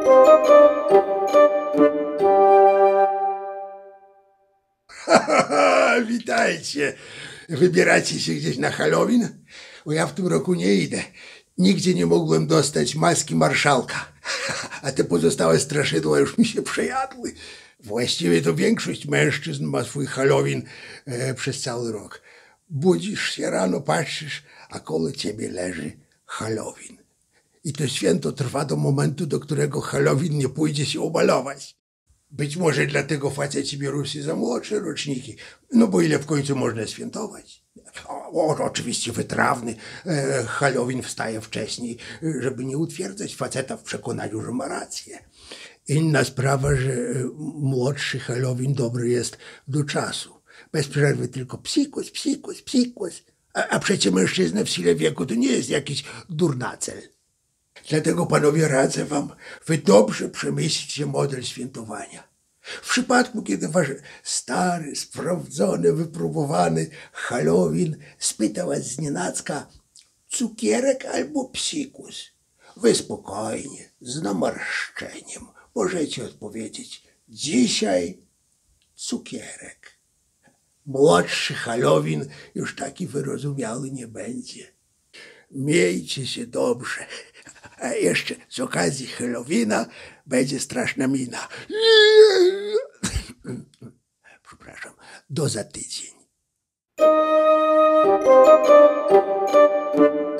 Witajcie. Wybieracie się gdzieś na Halloween? Bo ja w tym roku nie idę. Nigdzie nie mogłem dostać maski marszałka. A te pozostałe straszydła już mi się przejadły. Właściwie to większość mężczyzn ma swój Halloween przez cały rok. Budzisz się rano, patrzysz, a koło ciebie leży Halloween. I to święto trwa do momentu, do którego Halloween nie pójdzie się umalować. Być może dlatego faceci biorą się za młodsze roczniki. No bo ile w końcu można świętować? Oczywiście wytrawny Halloween wstaje wcześniej, żeby nie utwierdzać faceta w przekonaniu, że ma rację. Inna sprawa, że młodszy Halloween dobry jest do czasu. Bez przerwy tylko psikus, psikus, psikus. A przecie mężczyzna w sile wieku to nie jest jakiś durnacel. Dlatego, panowie, radzę wam, wy dobrze przemyślcie model świętowania. W przypadku, kiedy wasz stary, sprawdzony, wypróbowany Halloween spyta was znienacka cukierek albo psikus, wy spokojnie, z namarszczeniem możecie odpowiedzieć: dzisiaj cukierek. Młodszy Halloween już taki wyrozumiały nie będzie. Miejcie się dobrze. A jeszcze z okazji Halloweena będzie straszna mina. Przepraszam, do za tydzień.